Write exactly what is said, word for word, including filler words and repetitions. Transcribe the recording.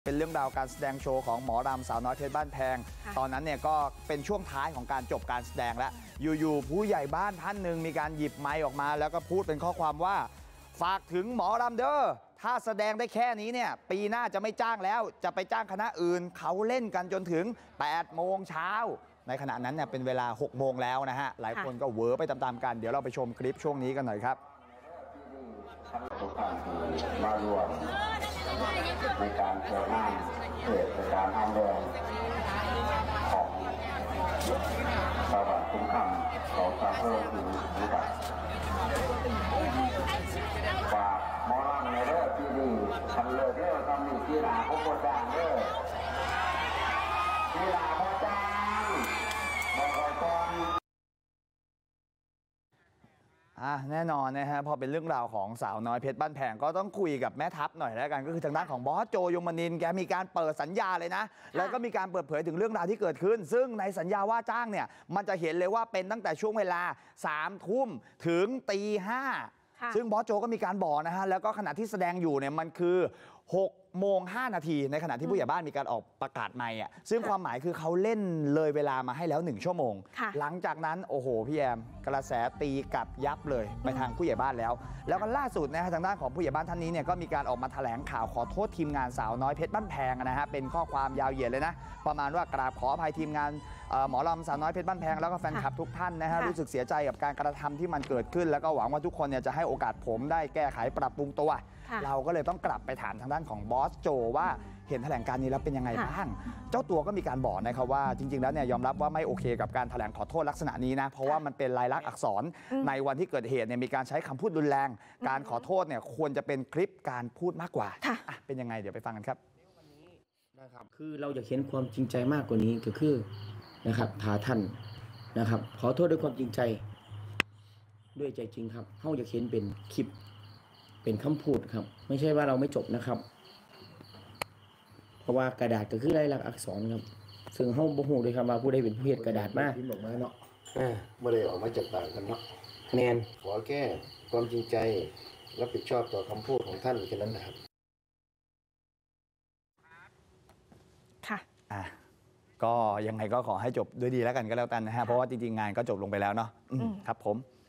เป็นเรื่องราวการแสดงโชว์ของหมอรำสาวน้อยเพชรบ้านแพงตอนนั้นเนี่ยก็เป็นช่วงท้ายของการจบการแสดงแล้วอยู่ๆผู้ใหญ่บ้านท่านหนึ่งมีการหยิบไมค์ออกมาแล้วก็พูดเป็นข้อความว่าฝากถึงหมอรำเด้อถ้าแสดงได้แค่นี้เนี่ยปีหน้าจะไม่จ้างแล้วจะไปจ้างคณะอื่นเขาเล่นกันจนถึงแปดโมงเช้าในขณะนั้นเนี่ยเป็นเวลาหกโมงแล้วนะฮะหลายคนก็เวอร์ไปตามๆกันเดี๋ยวเราไปชมคลิปช่วงนี้กันหน่อยครับมารวมในการเปิดงานเกิดการทำแดงของชาวบ้านคุ้มคำของชาวเพื่อนอยู่นะครับฝากหมอลำในเรื่องที่ดีทันเลยเรื่องทำอยู่ที่นาเขาโคจางเรื่องที่นาโคจางบอกก่อนอ่ะแน่นอนนะฮะพอเป็นเรื่องราวของสาวน้อยเพชรบ้านแพงก็ต้องคุยกับแม่ทัพหน่อยแล้วกันก็คือทางด้านของบอสโจยมนินทร์แกมีการเปิดสัญญาเลยนะแล้วก็มีการเปิดเผยถึงเรื่องราวที่เกิดขึ้นซึ่งในสัญญาว่าจ้างเนี่ยมันจะเห็นเลยว่าเป็นตั้งแต่ช่วงเวลาสามทุ่มถึงตีห้าซึ่งบอสโจก็มีการบอกนะฮะแล้วก็ขณะที่แสดงอยู่เนี่ยมันคือหกโมงห้านาทีในขณะที่ผู้ใหญ่บ้านมีการออกประกาศไมค์อ่ะซึ่งความหมายคือเขาเล่นเลยเวลามาให้แล้วหนึ่งชั่วโมงหลังจากนั้นโอ้โหพี่แอมกระแสตีกลับยับเลยไปทางผู้ใหญ่บ้านแล้วแล้วก็ล่าสุดนะฮะทางด้านของผู้ใหญ่บ้านท่านนี้เนี่ยก็มีการออกมาแถลงข่าวขอโทษทีมงานสาวน้อยเพชรบ้านแพงนะฮะเป็นข้อความยาวเหยียดเลยนะประมาณว่ากราบขออภัยทีมงานหมอลำสาวน้อยเพชรบ้านแพงแล้วก็แฟนคลับทุกท่านนะฮะรู้สึกเสียใจกับการกระทำที่มันเกิดขึ้นแล้วก็หวังว่าทุกคนเนี่ยจะให้โอกาสผมได้แก้ไขปรับปรุงตัวเราก็เลยต้องกลับไปถามทางด้านของบอสโจว่าเห็นแถลงการนี้แล้วเป็นยังไงบ้างเจ้าตัวก็มีการบอกนะครับว่าจริงๆแล้วเนี่ยยอมรับว่าไม่โอเคกับการแถลงขอโทษลักษณะนี้นะเพราะว่ามันเป็นลายลักษณ์อักษรในวันที่เกิดเหตุเนี่ยมีการใช้คำพูดรุนแรงการขอโทษเนี่ยควรจะเป็นคลิปการพูดมากกว่าเป็นยังไงเดี๋ยวไปฟังกันครับนะครับคือเราอยากเห็นความจริงใจมากกว่านี้ก็คือนะครับทาท่านนะครับขอโทษด้วยความจริงใจด้วยใจจริงครับเขาอยากเห็นเป็นคลิปเป็นคำพูดครับไม่ใช่ว่าเราไม่จบนะครับเพราะว่ากระดาษก็คือลายลักษณ์อักษรครับซึ่งเขาบ่ฮู้เลยครับว่าผู้ใดเป็นผู้เฮ็ดกระดาษมาพิมพ์ออกมาเนาะอ่าไม่ได้ออกมาจากต่างกันเนาะแน่นขอแก้ความจริงใจรับผิดชอบต่อคำพูดของท่านแค่นั้นนะครับค่ะอ่ะก็ยังไงก็ขอให้จบด้วยดีแล้วกันก็แล้วกันนะฮะเพราะว่าจริงๆงานก็จบลงไปแล้วเนาะครับผม